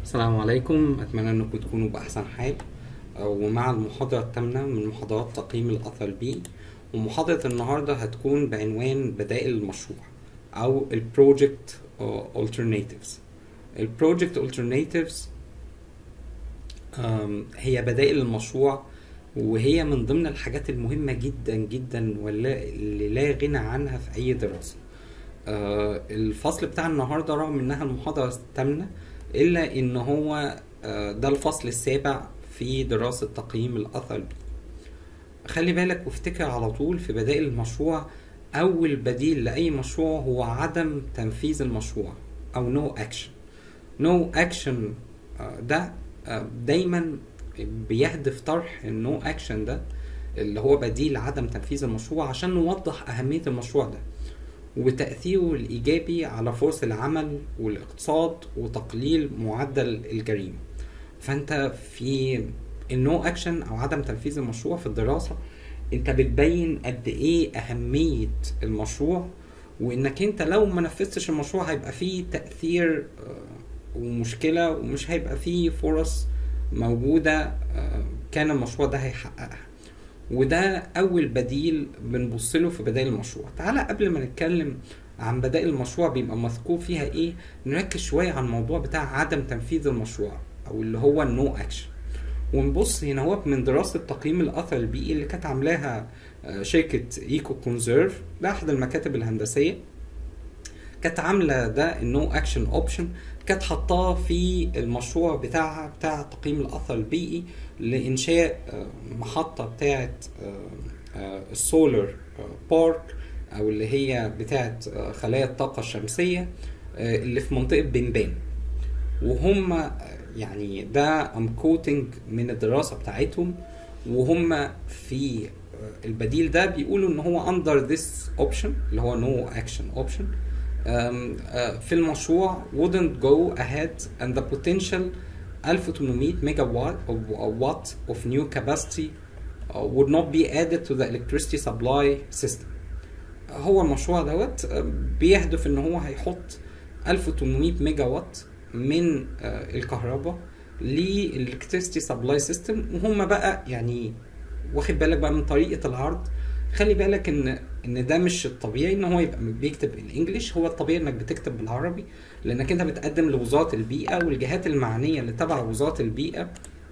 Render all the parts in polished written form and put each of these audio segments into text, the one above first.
السلام عليكم، أتمنى أنكم تكونوا بأحسن حال. ومع المحاضرة الثامنة من محاضرات تقييم الأثر البيئي، ومحاضرة النهاردة هتكون بعنوان بدائل المشروع أو ال Project Alternatives. ال Project Alternatives هي بدائل المشروع، وهي من ضمن الحاجات المهمة جدا جدا واللي لا غنى عنها في أي دراسة. الفصل بتاع النهاردة رغم إنها المحاضرة الثامنة إلا إن هو ده الفصل السابع في دراسة تقييم الأثر البيئي. خلي بالك وافتكر على طول في بدائل المشروع، أول بديل لأي مشروع هو عدم تنفيذ المشروع أو no action. no action ده دايما بيهدف طرح النو اكشن ده اللي هو بديل عدم تنفيذ المشروع عشان نوضح أهمية المشروع ده وتأثيره الإيجابي على فرص العمل والاقتصاد وتقليل معدل الجريمة. فأنت في النو أكشن أو عدم تنفيذ المشروع في الدراسة أنت بتبين قد إيه أهمية المشروع، وإنك أنت لو ما نفذتش المشروع هيبقى فيه تأثير ومشكلة، ومش هيبقى فيه فرص موجودة كان المشروع ده هيحققها. وده أول بديل بنبصله في بدائل المشروع. تعالى قبل ما نتكلم عن بدائل المشروع بيبقى مذكور فيها إيه، نركز شوية على الموضوع بتاع عدم تنفيذ المشروع أو اللي هو النو أكشن. ونبص هنا هو من دراسة تقييم الأثر البيئي اللي كانت عاملاها شركة ايكو كونزيرف، ده أحد المكاتب الهندسية، كانت عاملة ده النو أكشن أوبشن، كانت حطاه في المشروع بتاعها بتاع تقييم الأثر البيئي لإنشاء محطة بتاعة السولار بارك أو اللي هي بتاعة خلايا الطاقة الشمسية اللي في منطقة بنبان. وهم يعني ده I'm quoting من الدراسة بتاعتهم، وهم في البديل ده بيقولوا ان هو under this option اللي هو no action option في المشروع wouldn't go ahead and the potential 1800 megawatt of new capacity would not be added to the electricity supply system. هو المشروع دوت بيهدف ان هو هيحط 1800 ميجا وات من الكهرباء للإلكتريستي سبلاي سيستم. وهم بقى يعني واخد بالك بقى من طريقة العرض، خلي بالك ان ده مش الطبيعي ان هو يبقى بيكتب الانجليش، هو الطبيعي انك بتكتب بالعربي لانك انت بتقدم لوزارة البيئة والجهات المعنية اللي تبع وزارة البيئة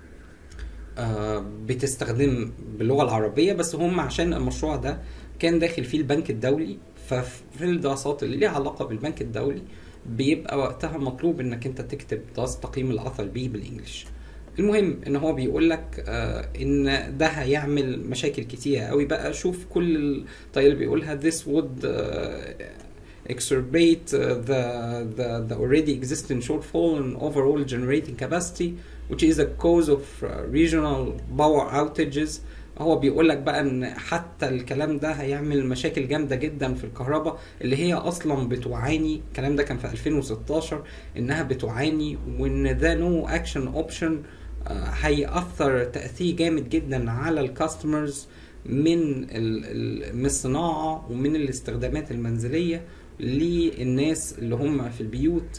بتستخدم باللغة العربية. بس هم عشان المشروع ده كان داخل فيه البنك الدولي، ففي الدراسات اللي ليها علاقة بالبنك الدولي بيبقى وقتها مطلوب انك انت تكتب دراسة تقييم الأثر البيئي بالانجليش. المهم ان هو بيقول لك ان ده هيعمل مشاكل كتيرة قوي. بقى شوف كل الطريقة اللي بيقولها this would exacerbate the already existing shortfall in overall generating capacity which is a cause of regional power outages. هو بيقول لك بقى ان حتى الكلام ده هيعمل مشاكل جامده جدا في الكهرباء اللي هي اصلا بتعاني، الكلام ده كان في 2016 انها بتعاني، وان ده نو اكشن اوبشن هيأثر تأثير جامد جدا على الكاستمرز من الصناعه ومن الاستخدامات المنزليه للناس اللي هم في البيوت،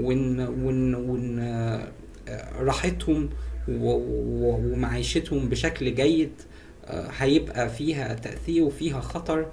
وان راحتهم ومعيشتهم بشكل جيد هيبقى فيها تأثير وفيها خطر.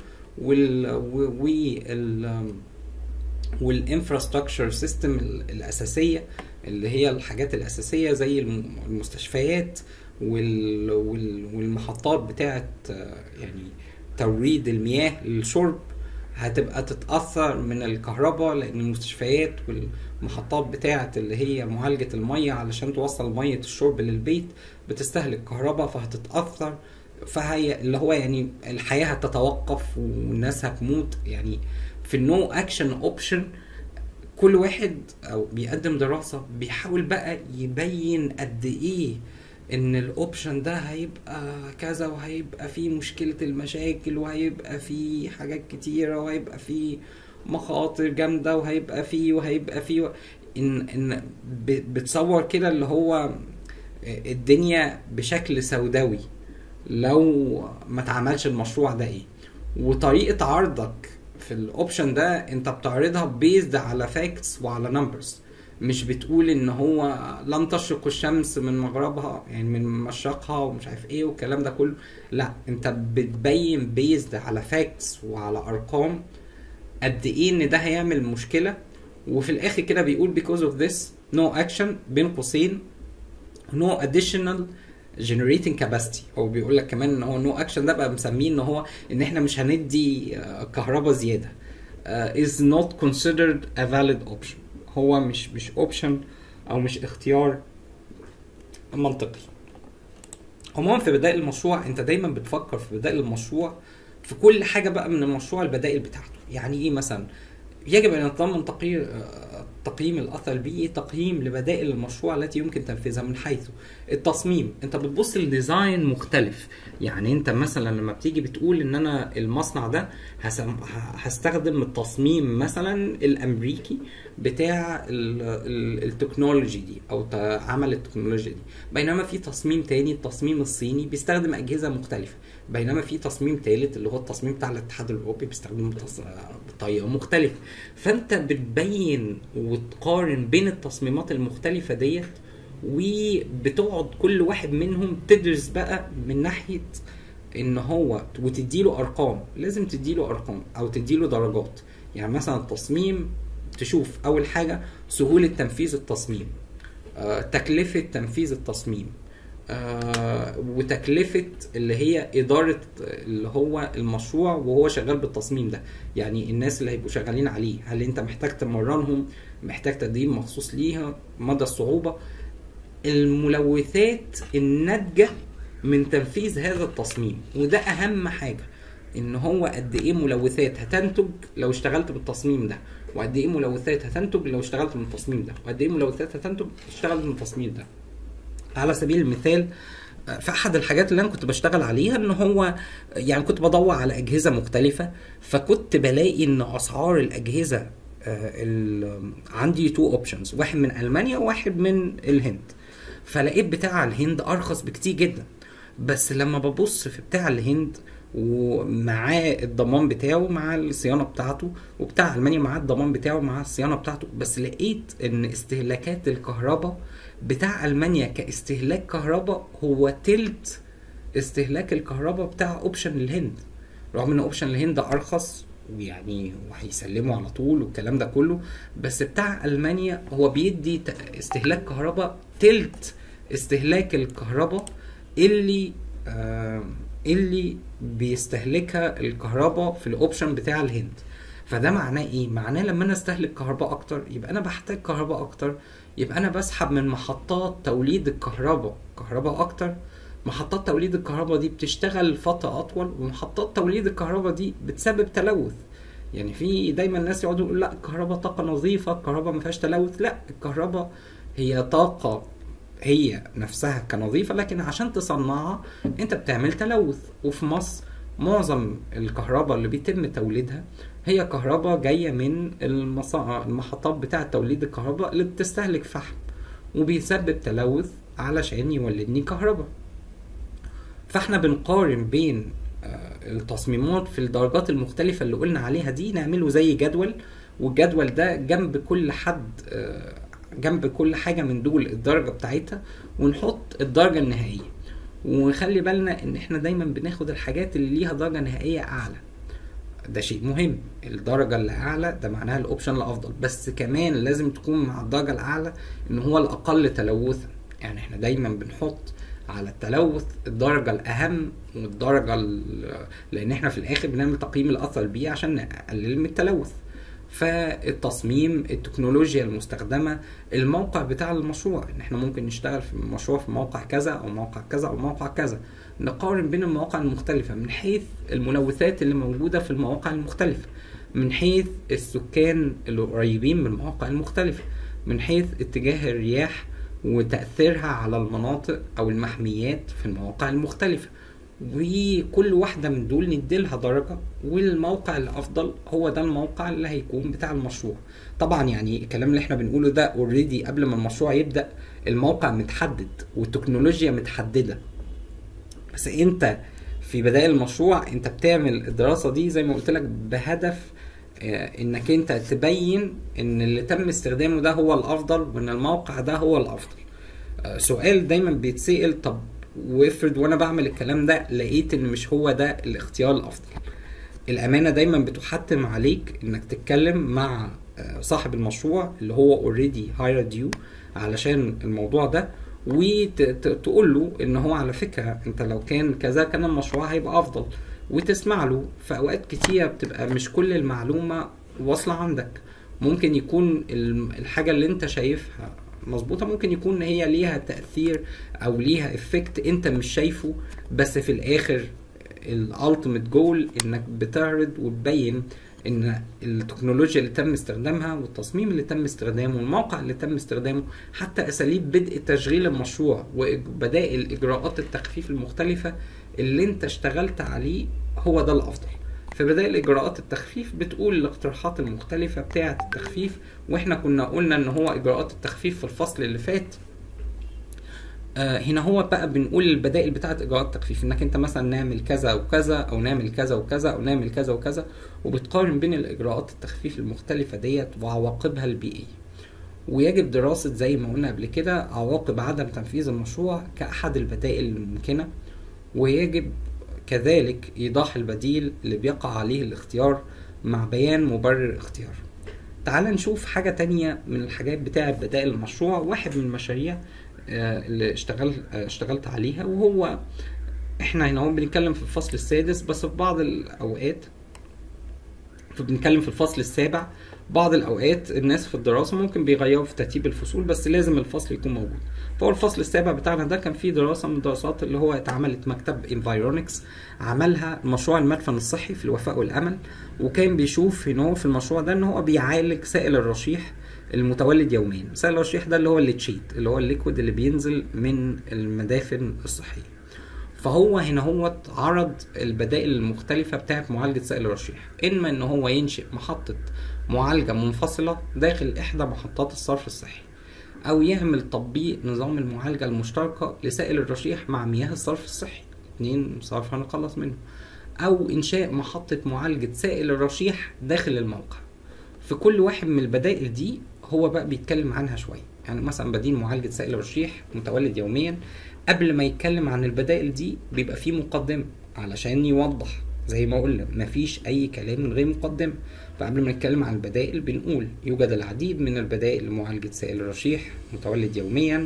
والانفراستراكشر سيستم الأساسية اللي هي الحاجات الأساسية زي المستشفيات والمحطات بتاعة يعني توريد المياه للشرب هتبقى تتأثر من الكهرباء، لأن المستشفيات والمحطات بتاعة اللي هي معالجة المية علشان توصل مية الشرب للبيت بتستهلك كهرباء فهتتأثر. فهي اللي هو يعني الحياة هتتوقف والناس هتموت. يعني في النو اكشن اوبشن كل واحد او بيقدم دراسة بيحاول بقى يبين قد ايه ان الاوبشن ده هيبقى كذا، وهيبقى فيه مشكلة المشاكل، وهيبقى فيه حاجات كتيرة، وهيبقى فيه مخاطر جامدة، وهيبقى فيه ان بتصور كده اللي هو الدنيا بشكل سوداوي لو ما تعملش المشروع ده ايه. وطريقة عرضك في الاوبشن ده انت بتعرضها بيزد على فاكتس وعلى نمبرز، مش بتقول ان هو لن تشرق الشمس من مغربها، يعني من مشرقها ومش عارف ايه والكلام ده كله. لا، انت بتبين بيزد على فاكتس وعلى ارقام قد ايه ان ده هيعمل مشكله. وفي الاخر كده بيقول because of this no action بين قوسين no additional generating capacity. هو بيقول لك كمان ان هو no action ده بقى مسميه ان هو ان احنا مش هندي كهرباء زياده is not considered a valid option. هو مش option او مش اختيار منطقي. عموما في بدائل المشروع انت دايما بتفكر في بدائل المشروع في كل حاجه بقى من المشروع البدائل بتاعته. يعني ايه مثلا؟ يجب ان يتضمن تقييم الاثر البيئي تقييم لبدائل المشروع التي يمكن تنفيذها من حيث التصميم. انت بتبص لديزاين مختلف. يعني انت مثلا لما بتيجي بتقول ان انا المصنع ده هستخدم التصميم مثلا الامريكي بتاع التكنولوجي دي او عمل التكنولوجيا دي، بينما في تصميم تاني التصميم الصيني بيستخدم اجهزه مختلفه، بينما في تصميم ثالث اللي هو التصميم بتاع الاتحاد الاوروبي بيستخدم بطريقه مختلفه. فانت بتبين وتقارن بين التصميمات المختلفه ديت، وبتقعد كل واحد منهم تدرس بقى من ناحيه ان هو وتديله ارقام. لازم تديله ارقام او تديله درجات. يعني مثلا التصميم تشوف اول حاجه سهوله تنفيذ التصميم، تكلفه تنفيذ التصميم، وتكلفة اللي هي إدارة اللي هو المشروع وهو شغال بالتصميم ده. يعني الناس اللي هيبقوا شغالين عليه هل انت محتاج تمرنهم، محتاج تدريب مخصوص ليها، مدى الصعوبة، الملوثات الناتجة من تنفيذ هذا التصميم. وده أهم حاجة، ان هو قد ايه ملوثات هتنتج لو اشتغلت بالتصميم ده، وقد ايه ملوثات هتنتج لو اشتغلت من التصميم ده، وقد ايه ملوثات هتنتج اشتغلت من التصميم ده. على سبيل المثال في احد الحاجات اللي انا كنت بشتغل عليها ان هو يعني كنت بدور على اجهزه مختلفه، فكنت بلاقي ان اسعار الاجهزه عندي تو اوبشنز، واحد من المانيا وواحد من الهند. فلقيت بتاع الهند ارخص بكتير جدا، بس لما ببص في بتاع الهند ومعاه الضمان بتاعه مع الصيانه بتاعته، وبتاع المانيا معاه الضمان بتاعه مع الصيانه بتاعته، بس لقيت ان استهلاكات الكهرباء بتاع المانيا كاستهلاك كهرباء هو تلت استهلاك الكهرباء بتاع اوبشن الهند، رغم ان اوبشن الهند ارخص ويعني وهيسلموا على طول والكلام ده كله. بس بتاع المانيا هو بيدي استهلاك كهرباء تلت استهلاك الكهرباء اللي بيستهلكها الكهرباء في الاوبشن بتاع الهند. فده معناه ايه؟ معناه لما انا استهلك كهرباء اكتر يبقى انا بحتاج كهرباء اكتر، يبقى انا بسحب من محطات توليد الكهرباء كهرباء اكتر. محطات توليد الكهرباء دي بتشتغل فترة اطول، ومحطات توليد الكهرباء دي بتسبب تلوث. يعني في دايما الناس يقعدوا يقولوا لا الكهرباء طاقة نظيفة، الكهرباء ما فيهاش تلوث. لا، الكهرباء هي طاقة هي نفسها كنظيفة، لكن عشان تصنعها انت بتعمل تلوث. وفي مصر معظم الكهرباء اللي بيتم توليدها هي كهرباء جاية من المحطات بتاعة توليد الكهرباء اللي بتستهلك فحم وبيسبب تلوث علشان يولدني كهرباء. فاحنا بنقارن بين التصميمات في الدرجات المختلفة اللي قلنا عليها دي، نعمله زي جدول، والجدول ده جنب كل حد جنب كل حاجة من دول الدرجة بتاعتها، ونحط الدرجة النهائية. ونخلي بالنا ان احنا دايما بناخد الحاجات اللي ليها درجة نهائية اعلى، ده شيء مهم. الدرجة اللي اعلى ده معناها الاوبشن الافضل، بس كمان لازم تكون مع الدرجة الاعلى ان هو الاقل تلوثا. يعني احنا دايما بنحط على التلوث الدرجة الاهم والدرجة لان احنا في الاخر بنعمل تقييم الاثر البيئي عشان نقلل من التلوث. فالتصميم، التكنولوجيا المستخدمة، الموقع بتاع المشروع، ان احنا ممكن نشتغل في مشروع في موقع كذا او موقع كذا او موقع كذا. نقارن بين المواقع المختلفة من حيث الملوثات اللي موجودة في المواقع المختلفة، من حيث السكان اللي قريبين من المواقع المختلفة، من حيث اتجاه الرياح وتأثيرها على المناطق او المحميات في المواقع المختلفة. وكل واحدة من دول نديلها درجة، والموقع الافضل هو ده الموقع اللي هيكون بتاع المشروع. طبعا يعني الكلام اللي احنا بنقوله ده اوريدي قبل ما المشروع يبدأ الموقع متحدد والتكنولوجيا متحددة، بس انت في بداية المشروع انت بتعمل الدراسة دي زي ما قلت لك بهدف انك انت تبين ان اللي تم استخدامه ده هو الافضل وان الموقع ده هو الافضل. سؤال دايما بيتسأل، طب وافرض وانا بعمل الكلام ده لقيت ان مش هو ده الاختيار الافضل؟ الامانه دايما بتحتم عليك انك تتكلم مع صاحب المشروع اللي هو اوريدي هايرد يو علشان الموضوع ده، وتقول له ان هو على فكره انت لو كان كذا كان المشروع هيبقى افضل، وتسمع له. في اوقات كتير بتبقى مش كل المعلومه واصله عندك، ممكن يكون الحاجه اللي انت شايفها مظبوطه، ممكن يكون هي ليها تاثير او ليها افكت انت مش شايفه، بس في الاخر الالتيميت جول انك بتعرض وتبين ان التكنولوجيا اللي تم استخدامها والتصميم اللي تم استخدامه والموقع اللي تم استخدامه، حتى اساليب بدء تشغيل المشروع وبدائل اجراءات التخفيف المختلفه اللي انت اشتغلت عليه هو ده الافضل. في بدائل اجراءات التخفيف بتقول الاقتراحات المختلفه بتاعه التخفيف، واحنا كنا قلنا ان هو اجراءات التخفيف في الفصل اللي فات. هنا هو بقى بنقول البدائل بتاعت اجراءات التخفيف، انك انت مثلا نعمل كذا وكذا او نعمل كذا وكذا او نعمل كذا وكذا، وبتقارن بين الاجراءات التخفيف المختلفه ديت وعواقبها البيئيه. ويجب دراسه زي ما قلنا قبل كده عواقب عدم تنفيذ المشروع كاحد البدائل الممكنه، ويجب كذلك ايضاح البديل اللي بيقع عليه الاختيار مع بيان مبرر اختياره. تعال نشوف حاجه تانية من الحاجات بتاعه بدائل المشروع. واحد من المشاريع اللي اشتغلت عليها، وهو احنا هنا بنتكلم في الفصل السادس، بس في بعض الاوقات بنتكلم في الفصل السابع. بعض الاوقات الناس في الدراسه ممكن بيغيروا في ترتيب الفصول، بس لازم الفصل يكون موجود. فهو الفصل السابع بتاعنا ده كان فيه دراسه من الدراسات اللي هو اتعملت مكتب انفايرونكس عملها مشروع المدفن الصحي في الوفاء والامل، وكان بيشوف ان هو في المشروع ده ان هو بيعالج سائل الرشيح المتولد يوميا. سائل الرشيح ده اللي هو الليتشيت، اللي هو الليكويد اللي بينزل من المدافن الصحيه. فهو هنا هو عرض البدائل المختلفة بتاعت معالجة سائل الرشيح، إما إن هو ينشئ محطة معالجة منفصلة داخل إحدى محطات الصرف الصحي، أو يعمل تطبيق نظام المعالجة المشتركة لسائل الرشيح مع مياه الصرف الصحي، 2 صرف هنخلص منه، أو إنشاء محطة معالجة سائل الرشيح داخل الموقع. في كل واحد من البدائل دي هو بقى بيتكلم عنها شوية. يعني مثلا بديل معالجة سائل الرشيح متولد يوميا، قبل ما يتكلم عن البدائل دي بيبقى فيه مقدمة علشان يوضح، زي ما قلنا مفيش أي كلام من غير مقدمة. فقبل ما نتكلم عن البدائل بنقول يوجد العديد من البدائل لمعالجة سائل الرشيح متولد يوميا،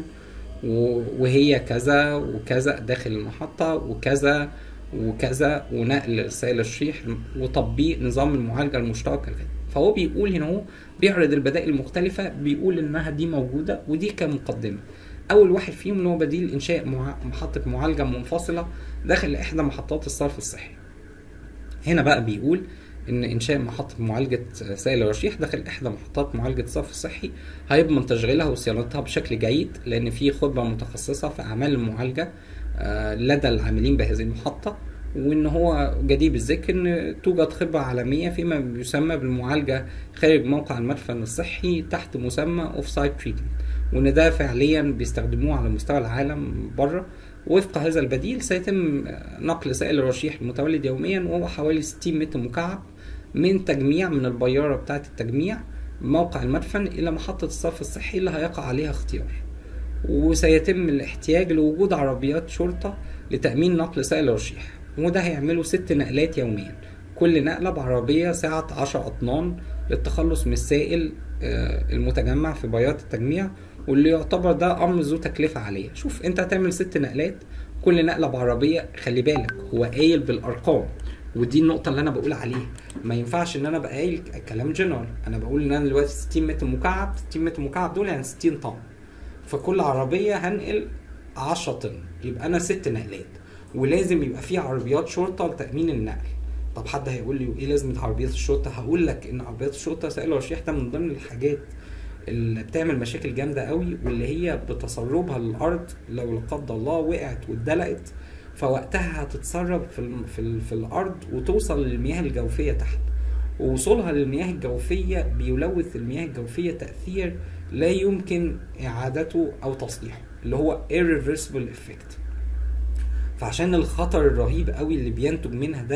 وهي كذا وكذا داخل المحطة وكذا وكذا، ونقل سائل الرشيح وتطبيق نظام المعالجة المشتركة. فهو بيقول هنا هو بيعرض البدائل المختلفة، بيقول انها دي موجودة ودي كمقدمة. اول واحد فيهم اللي هو بديل انشاء محطة معالجة منفصلة داخل احدى محطات الصرف الصحي. هنا بقى بيقول ان انشاء محطة معالجة سائل الرشيح داخل احدى محطات معالجة الصرف الصحي هيضمن تشغيلها وصيانتها بشكل جيد، لان في خبرة متخصصة في اعمال المعالجة لدى العاملين بهذه المحطة، وان هو جدير بالذكر ان توجد خبرة عالمية فيما يسمى بالمعالجة خارج موقع المدفن الصحي تحت مسمى اوف سايت تريتمنت، وان ده فعليا بيستخدموه على مستوى العالم بره. وفق هذا البديل سيتم نقل سائل الرشيح المتولد يوميا، وهو حوالي 60 متر مكعب من تجميع من البيارة بتاعة التجميع موقع المدفن الى محطة الصرف الصحي اللي هيقع عليها اختيار. وسيتم الاحتياج لوجود عربيات شرطة لتأمين نقل سائل الرشيح، وده هيعملوا 6 نقلات يوميا، كل نقلة بعربية سعة 10 أطنان للتخلص من السائل المتجمع في بيارة التجميع، واللي يعتبر ده أمر ذو تكلفة عالية. شوف انت هتعمل 6 نقلات كل نقلة بعربية، خلي بالك هو قايل بالأرقام، ودي النقطة اللي أنا بقول عليها. ما ينفعش إن أنا بقى قايل كلام جنرال، أنا بقول إن أنا دلوقتي 60 متر مكعب، 60 متر مكعب دول يعني 60 طن، فكل عربية هنقل 10 طن، يبقى أنا 6 نقلات، ولازم يبقى في عربيات شرطة لتأمين النقل. طب حد هيقول لي ايه لازمة عربيات الشرطة؟ هقول لك ان عربيات الشرطة سائل الرشيح ده من ضمن الحاجات اللي بتعمل مشاكل جامدة قوي، واللي هي بتسربها للأرض لو لا قدر الله وقعت واتدلقت، فوقتها هتتسرب في الأرض وتوصل للمياه الجوفية تحت، ووصولها للمياه الجوفية بيلوث المياه الجوفية تأثير لا يمكن إعادته أو تصليحه، اللي هو irreversible effect. فعشان الخطر الرهيب قوي اللي بينتج منها ده،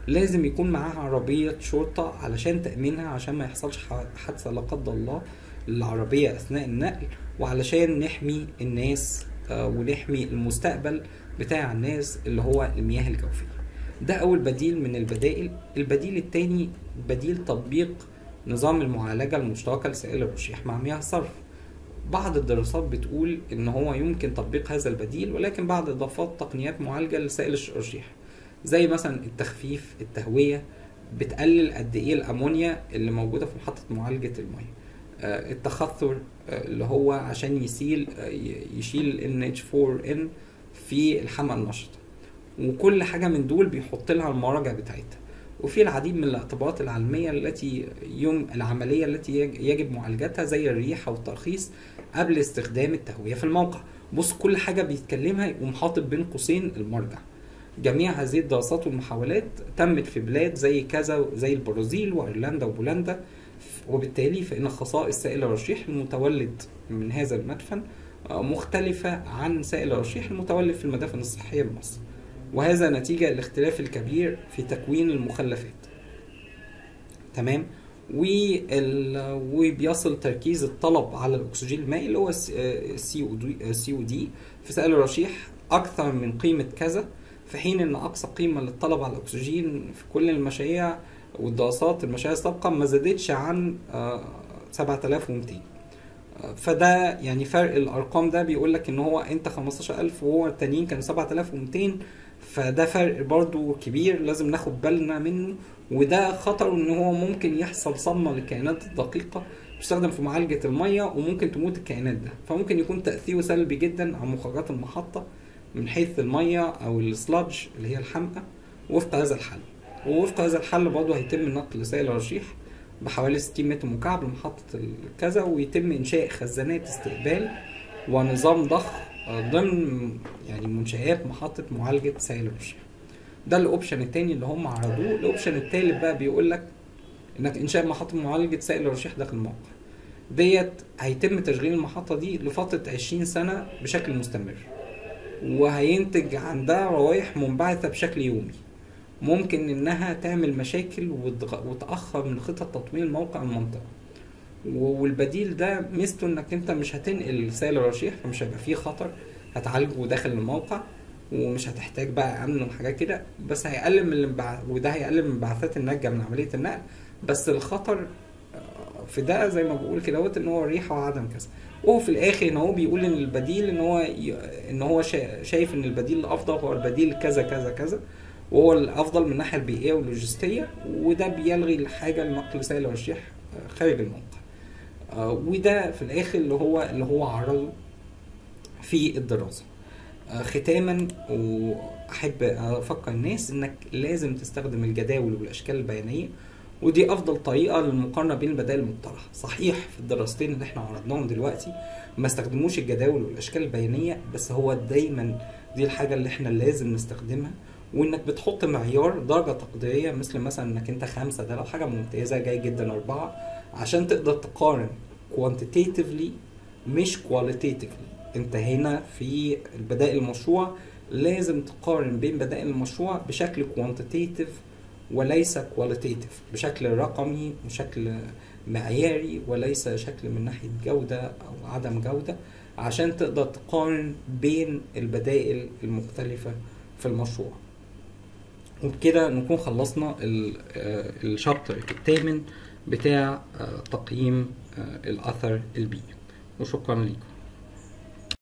لازم يكون معاها عربية شرطة علشان تأمينها، عشان ما يحصلش حادثة لا قدر الله للعربية أثناء النقل، وعلشان نحمي الناس ونحمي المستقبل بتاع الناس اللي هو المياه الجوفية. ده أول بديل من البدائل. البديل التاني بديل تطبيق نظام المعالجة المشتركة لسائل الرشيح مع مياه الصرف. بعض الدراسات بتقول إن هو يمكن تطبيق هذا البديل، ولكن بعد إضافات تقنيات معالجة لسائل الرشيح زي مثلا التخفيف، التهوية، بتقلل قد إيه الأمونيا اللي موجودة في محطة معالجة المياه، التخثر اللي هو عشان يشيل NH4N في الحمأة النشطة. وكل حاجة من دول بيحط لها المراجع بتاعتها. وفي العديد من الاعتبارات العلمية العملية التي يجب معالجتها زي الريحة والترخيص قبل استخدام التهوية في الموقع. بص كل حاجة بيتكلمها يقوم حاطط بين قوسين المرجع. جميع هذه الدراسات والمحاولات تمت في بلاد زي كذا، زي البرازيل وايرلندا وبولندا، وبالتالي فإن خصائص سائل الرشيح المتولد من هذا المدفن مختلفة عن سائل الرشيح المتولد في المدافن الصحية بمصر، وهذا نتيجة الاختلاف الكبير في تكوين المخلفات. تمام. وبيصل تركيز الطلب على الأكسجين المائي اللي هو COD في سائل الرشيح أكثر من قيمة كذا، في حين أن أقصى قيمة للطلب على الأكسجين في كل المشاريع والدراسات المشاريع السابقة ما زادتش عن 7200. فده يعني فرق الأرقام ده بيقول لك إن هو أنت 15000 وهو التانيين كانوا 7200، فده فرق برضو كبير لازم ناخد بالنا منه. وده خطر إن هو ممكن يحصل صدمة للكائنات الدقيقة تستخدم في معالجة المية، وممكن تموت الكائنات ده، فممكن يكون تأثيره سلبي جدا على مخرجات المحطة من حيث المية أو السلاج اللي هي الحمقى وفق هذا الحل. ووفق هذا الحل برضه هيتم نقل سائل الرشيح بحوالي 60 متر مكعب لمحطة الكذا، ويتم إنشاء خزانات استقبال ونظام ضخ ضمن يعني منشآت محطة معالجة سائل الرشيح. ده الأوبشن التاني اللي هم عرضوه. الأوبشن التالت بقى بيقول لك إنك إنشاء محطة معالجة سائل الرشيح داخل الموقع. ديت هيتم تشغيل المحطة دي لفترة 20 سنة بشكل مستمر، وهينتج عندها روايح منبعثة بشكل يومي، ممكن انها تعمل مشاكل وتأخر من خطط تطوير موقع المنطقة. والبديل ده ميزته انك انت مش هتنقل سائل الرشيح، فمش هيبقى فيه خطر، هتعالجه داخل الموقع ومش هتحتاج بقى امن وحاجات كده، بس هيقلل من وده هيقلل من انبعاثات الناتجة من عملية النقل. بس الخطر في ده زي ما بقول كده ان هو ريحة وعدم كذا. وهو في الاخر ان هو بيقول ان البديل ان هو شايف ان البديل الافضل هو البديل كذا كذا كذا، وهو الافضل من الناحيه البيئيه واللوجستيه، وده بيلغي الحاجه لنقل سائل الرشيح خارج الموقع. وده في الاخر اللي هو عرضه في الدراسه. ختاما، واحب افكر الناس انك لازم تستخدم الجداول والاشكال البيانيه، ودي افضل طريقه للمقارنه بين البدائل المقترحه. صحيح في الدراستين اللي احنا عرضناهم دلوقتي ما استخدموش الجداول والاشكال البيانيه، بس هو دايما دي الحاجه اللي احنا لازم نستخدمها. وانك بتحط معيار درجه تقديريه، مثلا انك انت 5 ده لو حاجه ممتازه، جاي جدا 4، عشان تقدر تقارن quantitatively مش qualitatively. انت هنا في البدائل المشروع لازم تقارن بين بدائل المشروع بشكل quantitative وليس qualitative، بشكل رقمي وشكل معياري، وليس شكل من ناحية جودة أو عدم جودة، عشان تقدر تقارن بين البدائل المختلفة في المشروع. وبكده نكون خلصنا الشابتر الثامن بتاع تقييم الأثر البيئي، وشكرا لكم.